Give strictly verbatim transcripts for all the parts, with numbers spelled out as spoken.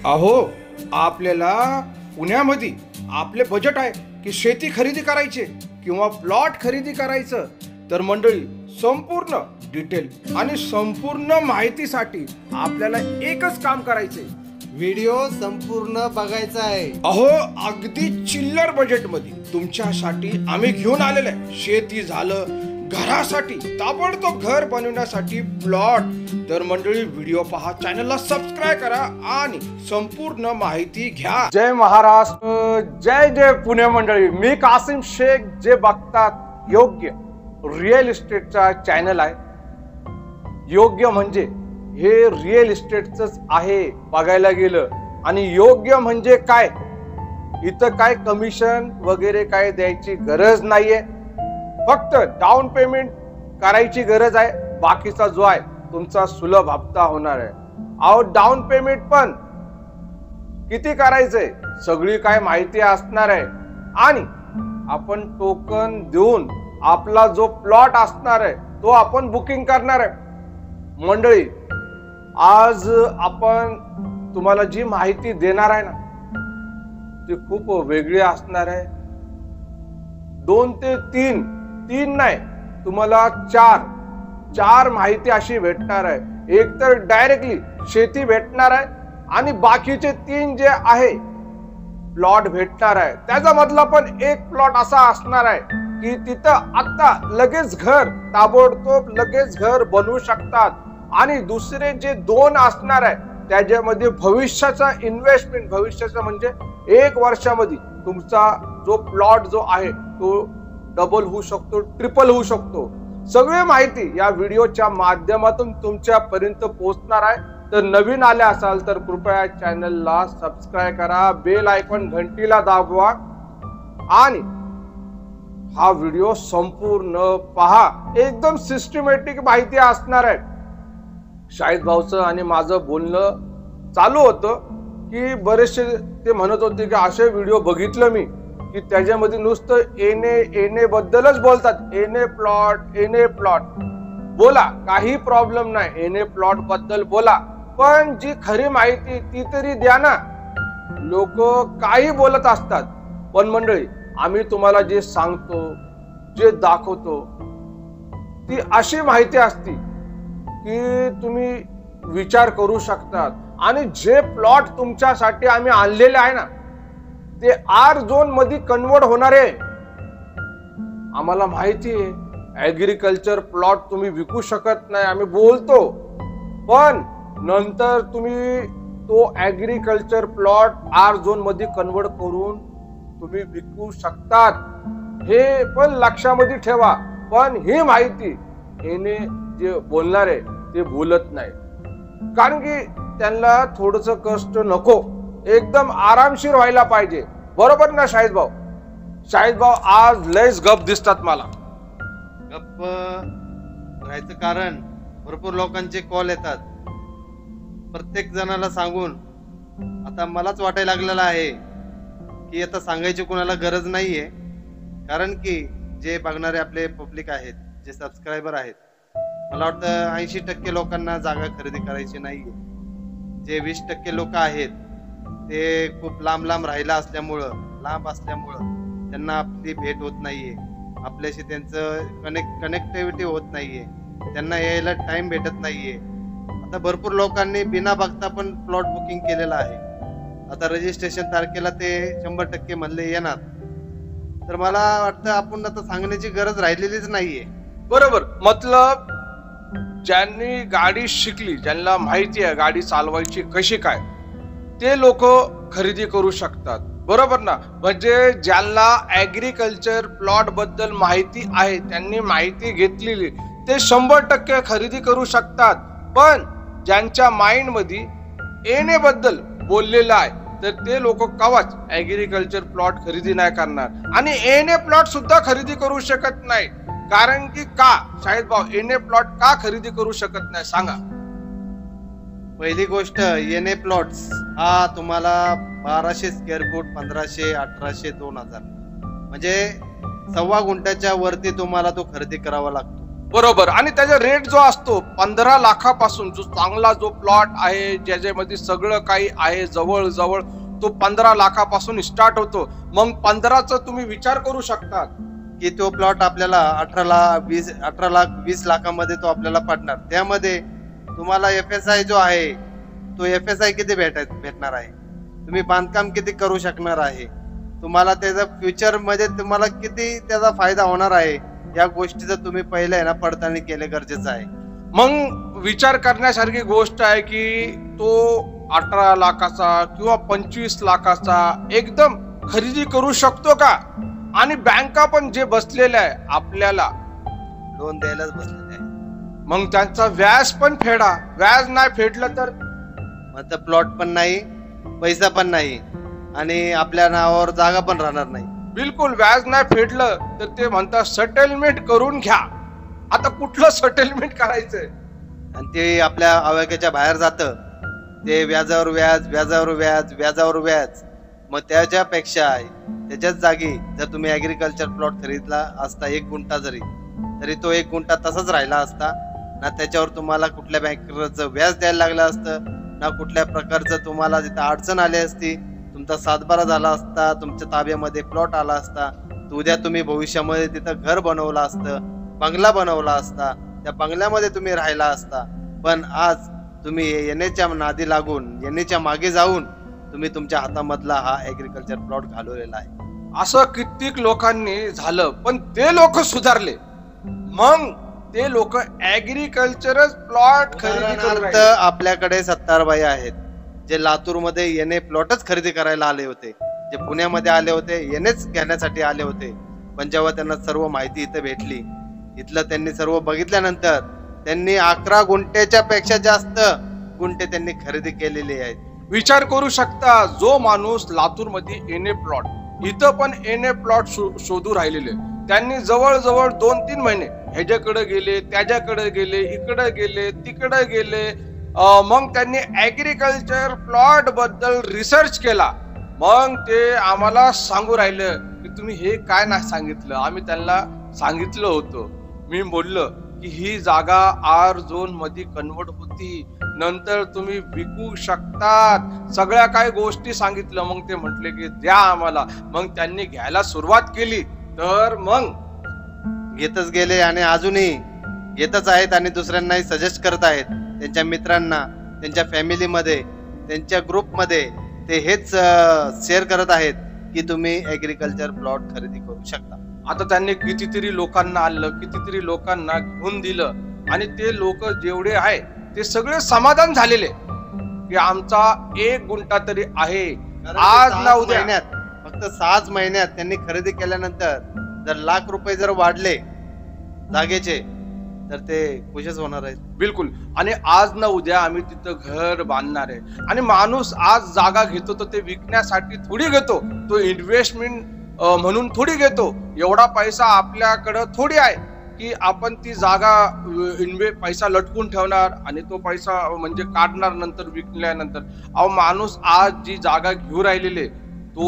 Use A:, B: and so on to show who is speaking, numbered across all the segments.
A: अहो, आपल्याला पुण्यामध्ये आपले बजेट आहे की शेती खरेदी करायची किंवा प्लॉट खरेदी करायचं, तर मंडळी संपूर्ण डिटेल आणि संपूर्ण माहितीसाठी आपल्याला एकच काम करायचंय,
B: व्हिडिओ संपूर्ण बघायचा आहे।
A: अहो, अगदी चिल्लर बजेटमध्ये तुमच्यासाठी आम्ही घेऊन आलेलं आहे। शेती झालं, घरासाठी ताबडतोब घर बनवण्यासाठी प्लॉट, तर मंडळी व्हिडिओ पहा, चॅनलला सबस्क्राईब करा आणि संपूर्ण माहिती घ्या। जय महाराष्ट्र, जय जय पुणे मंडळी। मी कासिम शेख, जे बघतात योग्य रिअल इस्टेटचा चॅनल आहे। योग्य म्हणजे हे रिअल इस्टेटच आहे बघायला गेलं, आणि योग्य म्हणजे काय, इथं काय कमिशन वगैरे काय द्यायची गरज नाहीये, फक्त डाऊन पेमेंट करायची गरज आहे। बाकीचा जो आहे तुमचा सुलभ हप्ता होणार आहे। अहो, डाऊन पेमेंट पण किती करायचंय सगळी काय माहिती असणार आहे, आणि आपण टोकन देऊन आपला जो प्लॉट असणार आहे तो आपण बुकिंग करणार आहे। मंडळी, आज आपण तुम्हाला जी माहिती देणार आहे ना, ती खूप वेगळी असणार आहे। दोन ते तीन तीन नाही, तुम्हाला चार चार माहिती अशी भेटणार आहे। एक तर डायरेक्टली शेती भेटणार आहे, आणि बाकीचे तीन जे आहे प्लॉट भेटणार आहे। त्याचा मधला पण एक प्लॉट असा असणार आहे की तिथं आता लगेच घर, ताबडतोब लगेच घर बनवू शकतात, आणि दुसरे जे दोन असणार आहे त्याच्यामध्ये भविष्याचा इन्व्हेस्टमेंट, भविष्याचा म्हणजे एक वर्षामध्ये तुमचा जो प्लॉट जो आहे तो डबल होऊ शकतो, ट्रिपल होऊ शकतो। सगळी माहिती या व्हिडिओच्या माध्यमातून तुमच्या पर्यंत पोहोचणार आहे। तर नवीन आले असाल तर कृपया चॅनलला सबस्क्राईब करा, बेल आयकॉन घंटीला दाबवा, आणि हा व्हिडिओ संपूर्ण पहा। एकदम सिस्टमॅटिक माहिती असणार आहे। शाहिद भाऊचं आणि माझं बोलणं चालू होतं की बरेचसे ते म्हणत होते की असे व्हिडिओ बघितलं मी की त्याच्यामध्ये नुसतं एने एने बद्दलच बोलतात, एने प्लॉट एने प्लॉट। बोला, काही प्रॉब्लेम नाही, एने प्लॉट बद्दल बोला, पण जी खरी माहिती ती तरी द्या ना। लोक काही बोलत असतात, पण मंडळी आम्ही तुम्हाला जे सांगतो, जे दाखवतो, ती अशी माहिती असती की तुम्ही विचार करू शकतात। आणि जे प्लॉट तुमच्यासाठी आम्ही आणलेले आहे ना, ते आर झोन मध्ये कन्वर्ट होणार आहे। आम्हाला माहिती आहे ऍग्रीकल्चर प्लॉट तुम्ही विकू शकत नाही, आम्ही बोलतो, पण नंतर तुम्ही तो ऍग्रीकल्चर प्लॉट आर झोन मध्ये कन्वर्ट करून तुम्ही विकू शकतात, हे पण लक्षामध्ये ठेवा। पण ही माहिती याने जे बोलणार आहे ते बोलत नाही, कारण की त्यांना थोडस कष्ट नको, एकदम आरामशीर व्हायला पाहिजे। बरोबर ना शाहिद भाऊ? शाहिद भाऊ आज लयच गप दिसतात मला।
B: गप्प राहायचं कारण भरपूर लोकांचे कॉल येतात, प्रत्येक जणाला सांगून आता मलाच वाटायला लागलेलं आहे की आता सांगायची कोणाला गरज नाहीये, कारण की जे बघणारे आपले पब्लिक आहेत, जे सबस्क्रायबर आहेत, मला वाटतं ऐंशी टक्के लोकांना जागा खरेदी करायची नाहीये। जे वीस टक्के लोक आहेत ते खूप लांब लांब राहिला असल्यामुळं, लांब असल्यामुळं त्यांना आपली भेट होत नाहीये, आपल्याशी त्यांचं कनेक्ट कनेक्टिव्हिटी होत नाहीये, त्यांना यायला टाइम भेटत नाहीये। आता भरपूर लोकांनी बिना बघता पण प्लॉट बुकिंग केलेला आहे। आता रजिस्ट्रेशन तारखेला ते शंभर टक्के म्हणले येणार, तर मला वाटतं आपण आता सांगण्याची गरज राहिलेलीच नाहीये।
A: बरोबर, मतलब ज्यांनी गाडी शिकली, ज्यांना माहिती आहे गाडी चालवायची कशी काय, ते लोक खरेदी करू शकतात। बरोबर ना? म्हणजे ज्यांना ऍग्रीकल्चर प्लॉट बद्दल माहिती आहे, त्यांनी माहिती घेतलेली, ते शंभर टक्के खरेदी करू शकतात। पण ज्यांच्या माइंड मध्ये एने बद्दल बोललेलं आहे, तर ते लोक कवाच ऍग्रीकल्चर प्लॉट खरेदी नाही करणार, आणि एने प्लॉट सुद्धा खरेदी करू शकत नाही। कारण की का शाहिद भाऊ एने प्लॉट का खरेदी करू शकत नाही सांगा?
B: पहिली गोष्ट, एने प्लॉट्स हा तुम्हाला बाराशे स्क्वेअर फूट, पंधराशे, अठराशे, दोन हजार म्हणजे सव्वा गुंठ्याच्या वरती तुम्हाला तो खरेदी करावा लागतो।
A: बरोबर. आणि त्याचा रेट जो असतो पंधरा लाखापासून, जो चांगला जो प्लॉट आहे ज्याच्यामध्ये सगळं काही आहे जवळ जवळ, तो पंधरा लाखापासून स्टार्ट होतो. मग पंधराचा तुम्ही विचार करू शकता
B: की तो प्लॉट आपल्याला अठरा लाख वीस अठरा लाख वीस लाखामध्ये तो आपल्याला पडणार. त्यामध्ये तुम्हाला एफ एस आय जो आहे तो एफ एस आय किती भेट भेटणार आहे, तुम्ही बांधकाम किती करू शकणार आहे, तुम्हाला त्याचा फ्युचर मध्ये तुम्हाला किती त्याचा फायदा होणार आहे, या गोष्टीचं तुम्ही पहिले ना पडताळणी केले गरजेचं आहे.
A: मग विचार करण्यासारखी गोष्ट आहे की तो अठरा लाखाचा किंवा पंचवीस लाखाचा एकदम खरेदी करू शकतो का? आणि बँका पण जे बसलेल्या आहे आपल्याला
B: लोन द्यायलाच बसलेले आहे,
A: मग त्यांचा व्याज पण फेडा. व्याज नाही फेडलं तर
B: मग प्लॉट पण नाही, पैसा पण नाही, आणि आपल्या नावावर जागा पण राहणार नाही.
A: बिलकुल. व्याज नाही फेडलं तर ते म्हणतात सेटलमेंट करून घ्या. आता कुठलं सेटलमेंट करायचंय?
B: आणि ते आपल्या आवाक्याच्या बाहेर जातं, ते व्याजावर व्याज व्याजावर व्याज व्याजावर व्याज. मग त्याच्यापेक्षा त्याच्याच जागी जर तुम्ही ऍग्रिकल्चर प्लॉट खरीदला असता एक गुंठा जरी, तरी तो एक गुंठा तसाच राहिला असता ना. त्याच्यावर तुम्हाला कुठल्या बँकेचं व्याज द्यायला लागलं असतं ना, कुठल्या प्रकारचं तुम्हाला तिथं अडचण आली असती, तुमचा सातबारा झाला असता, तुमच्या ताब्यामध्ये प्लॉट आला असता, तर उद्या तुम्ही भविष्यामध्ये तिथं घर बनवलं असतं, बंगला बनवला असता, त्या बंगल्यामध्ये तुम्ही राहिला असता. पण आज तुम्ही येण्याच्या नादी लागून, येण्याच्या मागे जाऊन तुम्ही तुमच्या हातामधला हा ऍग्रिकल्चर प्लॉट घालवलेला आहे.
A: असं कित्येक लोकांनी झालं, पण ते लोक सुधारले. मग ते लोक ऍग्रिकल्चरच प्लॉट खरेदी
B: उदाहरणार्थ आपल्याकडे सत्तारबाई आहेत, जे लातूर मध्ये येणे प्लॉटच खरेदी करायला आले होते, जे पुण्यामध्ये आले होते येणेच घेण्यासाठी आले होते. पण जेव्हा त्यांना सर्व माहिती इथं भेटली, इथलं त्यांनी सर्व बघितल्यानंतर त्यांनी अकरा गुंठ्याच्या पेक्षा जास्त गुंठे त्यांनी खरेदी केलेले आहेत.
A: विचार करू शकता, जो माणूस लातूर मध्ये एन ए प्लॉट, इथं पण एन ए प्लॉट शोधू राहिलेले, त्यांनी जवळजवळ दोन तीन महिने ह्याच्याकडे गेले, त्याच्याकडे गेले, इकडे गेले, तिकडे गेले. मग त्यांनी ऍग्रिकल्चर प्लॉट बद्दल रिसर्च केला. मग ते आम्हाला सांगू राहिलं की तुम्ही हे काय नाही सांगितलं. आम्ही त्यांना सांगितलं होतं. मी बोललो की ही जागा आर झोन मध्ये कन्वर्ट होती, नंतर तुम्ही विकू शकतात, सगळ्या काही गोष्टी सांगितलं. मग ते म्हटले की द्या आम्हाला. मग त्यांनी घ्यायला सुरुवात केली, तर मग
B: घेतच गेले आणि अजूनही घेतच आहेत आणि दुसऱ्यांनाही सजेस्ट करत आहेत. त्यांच्या मित्रांना, त्यांच्या फॅमिलीमध्ये, त्यांच्या ग्रुपमध्ये ते हेच शेअर करत आहेत की तुम्ही ऍग्रिकल्चर प्लॉट खरेदी करू शकता.
A: आता त्यांनी कितीतरी लोकांना आणलं, कितीतरी लोकांना घेऊन दिलं, आणि ते लोक जेवढे आहे ते सगळे समाधान झालेले की आमचा एक गुंठा तरी आहे. आज ना उद्या
B: महिन्यात, फक्त सहाच महिन्यात त्यांनी खरेदी केल्यानंतर जर लाख रुपये जर वाढले जागेचे, तर ते खुशच होणार आहेत.
A: बिलकुल. आणि आज ना उद्या आम्ही तिथं घर बांधणार आहे. आणि माणूस आज जागा घेतो तर ते विकण्यासाठी थोडी घेतो, तो इन्व्हेस्टमेंट म्हणून थोडी घेतो. एवढा पैसा आपल्याकडं थोडी आहे की आपण ती जागा इन्व्हे पैसा लटकून ठेवणार आणि तो पैसा म्हणजे काढणार नंतर विकल्यानंतर. अहो, माणूस आज जी जागा घेऊ राहिलेले तो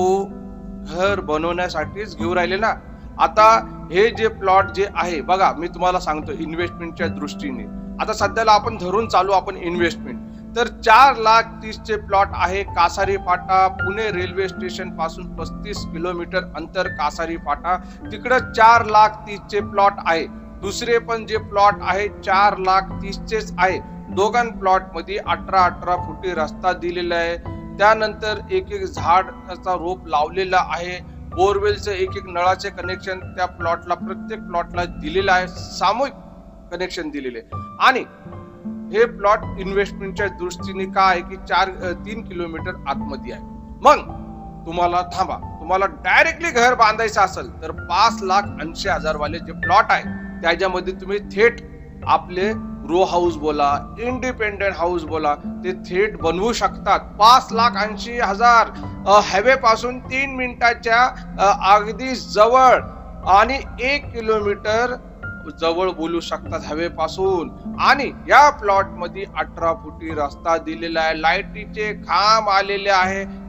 A: घर बनवण्यासाठीच घेऊ राहिले ना. आता हे जे प्लॉट जे आहे बघा, मी तुम्हाला सांगतो इन्व्हेस्टमेंटच्या दृष्टीने. आता सध्याला आपण धरून चालू आपण इन्व्हेस्टमेंट, तर चार लाख तीस चे प्लॉट आहे कासारी फाटा. पुणे रेल्वे स्टेशन पासून पस्तीस किलोमीटर अंतर कासारी फाटा, तिकडं चार लाख तीस चे प्लॉट आहे. दुसरे पण जे प्लॉट आहे चार लाख तीस चेच आहे. दोघां प्लॉट मध्ये अठरा अठरा फुटी रस्ता दिलेला आहे. त्यानंतर एक एक झाडाचा रोप लावलेला आहे. बोरवेलचं एक एक नळाचे कनेक्शन त्या प्लॉटला, प्रत्येक प्लॉटला दिलेलं आहे. सामूहिक कनेक्शन दिलेले. आणि हे प्लॉट इन्व्हेस्टमेंटच्या दृष्टीने काय आहे की चार तीन किलोमीटर आतमध्ये आहे. मग तुम्हाला थांबा, तुम्हाला डायरेक्टली घर बांधायचं असेल तर पाच लाख ऐंशी हजार वाले जे प्लॉट आहे त्याच्यामध्ये तुम्ही थेट आपले रो हाऊस बोला, इंडिपेंडेंट हाऊस बोला, ते थेट बनवू शकतात. पाच लाख ऐंशी हजार हायवे पासून तीन मिनिटाच्या अगदी जवळ आणि एक किलोमीटर जवळ बोलू शकतात हायवे पासून. आणि या प्लॉट मध्ये अठरा फुटी रस्ता दिलेला आहे. लाईटीचे खांब आलेले आहे.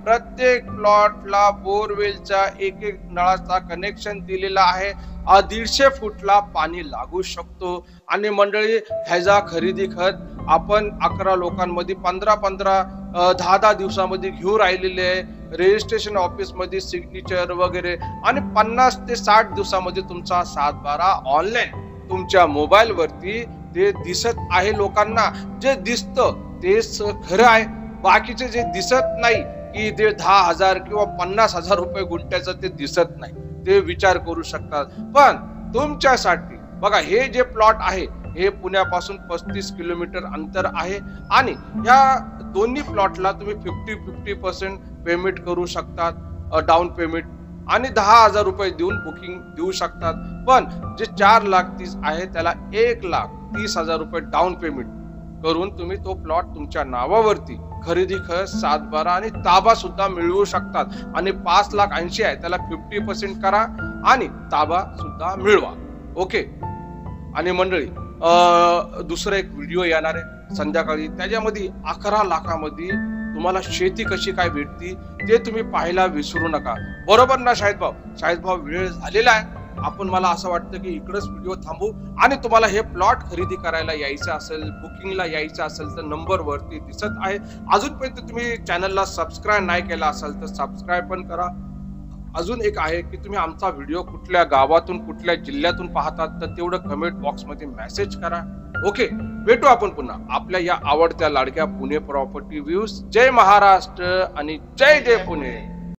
A: प्रत्येक प्लॉटला बोरवेलचा एक एक नळाचा कनेक्शन दिलेला आहे. दीडशे फूटला पाणी लागू शकतो. आणि मंडळी, ह्याचा खरेदी खत आपण अकरा लोकांमध्ये पंधरा पंधरा दहा दहा दिवसामध्ये घेऊन राहिलेले आहे. रजिस्ट्रेशन ऑफिस मध्ये सिग्नेचर वगैरे, आणि पन्नास ते साठ दिवसामध्ये तुमचा सात बारा ऑनलाईन तुमच्या मोबाईल वरती ते दिसत आहे. लोकांना जे दिसतं तेच खरं आहे. बाकीचे जे दिसत नाही की ते दहा हजार किंवा पन्नास हजार रुपये गुंठ्याचं ते दिसत नाही, ते विचार करू शकतात. पण तुमच्यासाठी बघा, हे जे प्लॉट आहे हे पुण्यापासून पस्तीस किलोमीटर अंतर आहे. आणि या दोन्ही प्लॉटला तुम्ही फिफ्टी फिफ्टी पर्सेंट पेमेंट करू शकतात, डाऊन पेमेंट, आणि दहा हजार रुपये देऊन बुकिंग देऊ शकतात. पण जे चार लाख तीस आहे त्याला एक लाख तीस हजार रुपये डाऊन पेमेंट करून तुम्ही तो प्लॉट तुमच्या नावावरती खरेदी खत, सात बारा आणि ताबा सुद्धा मिळवू शकतात. आणि पाच लाख ऐंशी आहे त्याला फिफ्टी पर्सेंट करा आणि ताबा सुद्धा मिळवा. ओके. आणि मंडळी, दुसरा एक व्हिडिओ येणार आहे संध्याकाळी, त्याच्यामध्ये अकरा लाखामध्ये तुम्हाला शेती कशी काय भेटती ते तुम्ही पाहायला विसरू नका. बरोबर ना शाहिद भाऊ? शाहिद भाऊ, वेळ झालेला आहे. आपण, मला असं वाटतं की इकडेच व्हिडिओ थांबू. आणि तुम्हाला हे प्लॉट खरेदी करायला यायचं असेल, बुकिंगला यायचं असेल तर नंबर वरती दिसत आहे. अजूनपर्यंत तुम्ही चॅनलला सबस्क्राईब नाही केला असेल तर सबस्क्राईब पण करा. अजून एक आहे की तुम्ही आमचा व्हिडिओ कुठल्या गावातून, कुठल्या जिल्ह्यातून पाहतात तर तेवढं कमेंट बॉक्स मध्ये मेसेज करा. ओके. भेटू आपण पुन्हा आपल्या या आवडत्या लाडक्या पुणे प्रॉपर्टी व्ह्यूज. जय महाराष्ट्र आणि जय जय पुणे.